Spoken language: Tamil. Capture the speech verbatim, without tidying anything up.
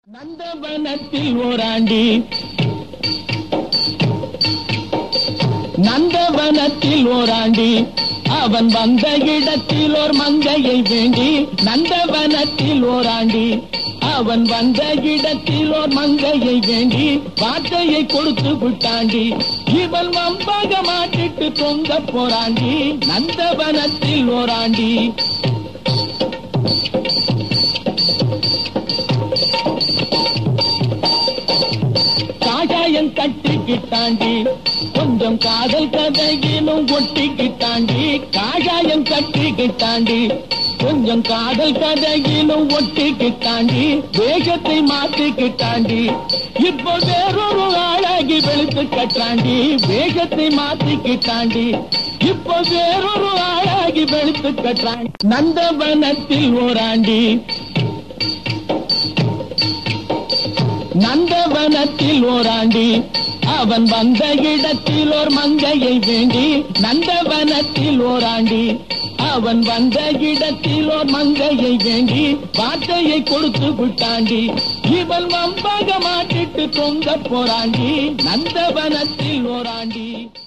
நந்தவனத்தில் ஓராண்டி நந்தவனத்தில் ஓராண்டி அவன் வந்த இடத்தில் ஓர் மங்கையை வேண்டி நந்தவனத்தில் ஓராண்டி அவன் வந்த இடத்தில் ஓர் மங்கையை வேண்டி வார்த்தையை கொடுத்து விட்டாண்டி இவன் வம்பக மாட்டிட்டு தொங்க போராண்டி நந்தவனத்தில் ஓராண்டி காஷாயம் கட்டிக்கிட்டாண்டி கொஞ்சம் காதல் கதையினும் ஒட்டிக்கிட்டாண்டி காஷாயம் கட்டிக்கிட்டாண்டி கொஞ்சம் காதல் கதையினும் ஒட்டிக்கிட்டாண்டி வேகத்தை மாத்திக்கிட்டாண்டி இப்போ வேறொரு ஆளாகி வெளுத்து கட்டாண்டி வேகத்தை மாத்திக்கிட்டாண்டி இப்போ வேறொரு ஆளாகி வெளுத்து கட்டாண்டி நந்தவனத்தில் ஓராண்டி நந்தவனத்தில் ஓராண்டி அவன் வந்த இடத்தில் ஓர் மங்கையை வேண்டி நந்தவனத்தில் ஓராண்டி அவன் வந்த இடத்தில் ஓர் மங்கையை வேண்டி வார்த்தையை கொடுத்து விட்டாண்டி இவன் வம்பக மாட்டிட்டு தொங்க போராண்டி நந்தவனத்தில் ஓராண்டி.